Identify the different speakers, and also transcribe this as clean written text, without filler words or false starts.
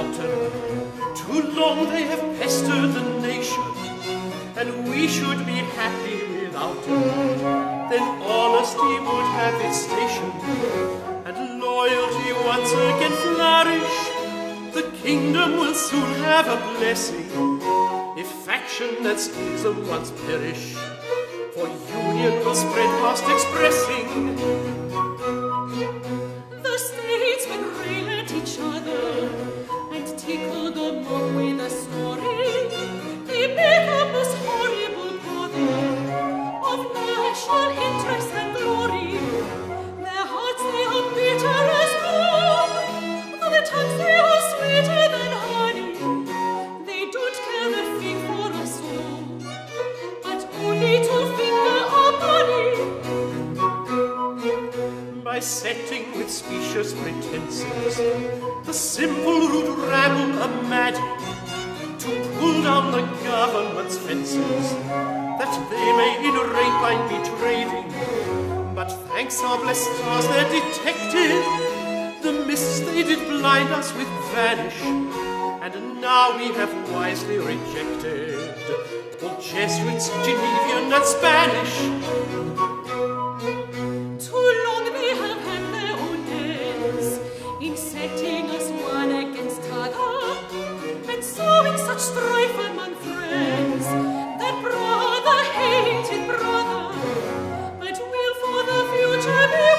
Speaker 1: out'em. Too long they have pestered the nation, and we should be happy without them. Then honesty would have its station, and loyalty once again flourish. The kingdom will soon have a blessing, if faction and schism once perish. For union will spread past expressing.
Speaker 2: The statesmen rail at each other, and tickle the mob with a story. They make a most horrible bother of national interest and glory. Their hearts they are bitter as gall, though their tongues they are sweeter than honey. They don't care the fig for a soul, but only to finger or money. By setting with specious pretenses the simple rude rabble a madding, to pull down the government's fences, that they may in rapine be trading. But thanks our blessed stars they're detected, the mists they did blind us with vanish, and now we have wisely rejected all Jesuits, Genevan and Spanish. Too long they have had their own ends in setting us one against other, and sowing such strife among friends that brother hated brother. But we'll for the future be